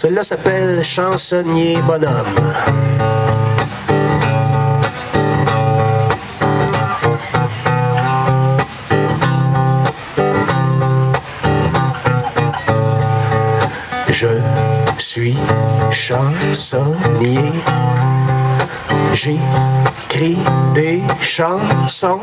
Celui-là s'appelle Chansonnier Bonhomme. Je suis chansonnier, j'écris des chansons.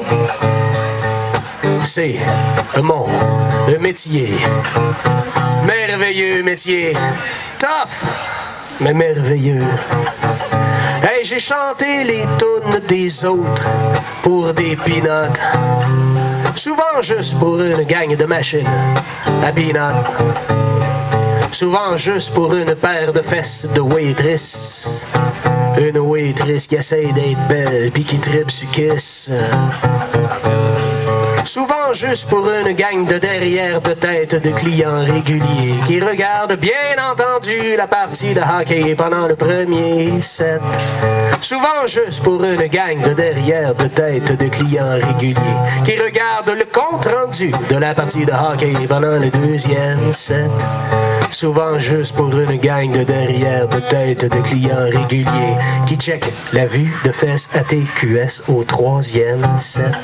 C'est mon métier, merveilleux métier, tough mais merveilleux. Hey, j'ai chanté les tunes des autres pour des peanuts, souvent juste pour une gang de machines à peanuts. Souvent juste pour une paire de fesses de waitress. Une waitress qui essaye d'être belle pis qui tripe sur Kiss. Souvent juste pour une gang de derrière de tête de clients réguliers qui regardent bien entendu la partie de hockey pendant le premier set. Souvent juste pour une gang de derrière de tête de clients réguliers qui regardent le compte rendu de la partie de hockey pendant le deuxième set. Souvent juste pour une gang de derrière de tête de clients réguliers qui check la vue de fesses à TQS au troisième set.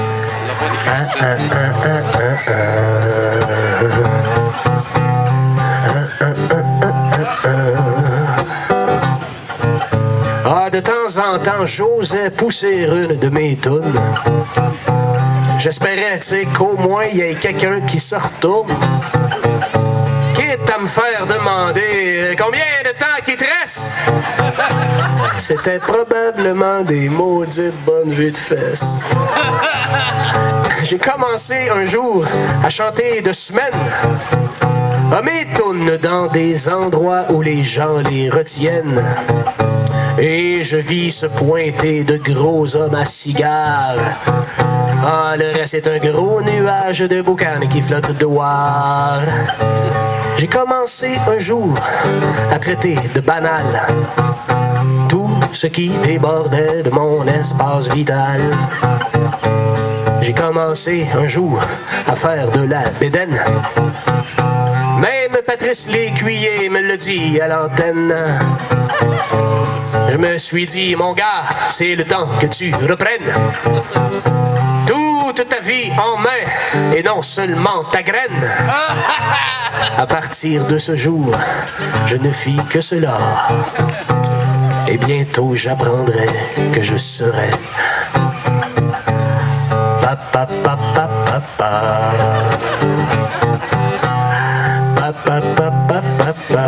Ah, de temps en temps, j'osais pousser une de mes tunes. J'espérais, tu sais, qu'au moins il y ait quelqu'un qui se retourne. Quitte à me faire demander combien de temps qu'il te reste. C'était probablement des maudites bonnes vues de fesses. J'ai commencé un jour à chanter de semaine à mes tunes dans des endroits où les gens les retiennent. Et je vis se pointer de gros hommes à cigares. Ah, le reste est un gros nuage de boucanes qui flotte dehors. J'ai commencé un jour à traiter de banal tout ce qui débordait de mon espace vital. J'ai commencé un jour à faire de la bédaine. Même Patrice Lécuyer me le dit à l'antenne. Je me suis dit, mon gars, c'est le temps que tu reprennes toute ta vie en main et non seulement ta graine. À partir de ce jour, je ne fis que cela. Et bientôt j'apprendrai que je serai papa papa papa papa papa papa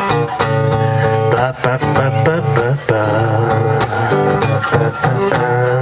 papa papa papa.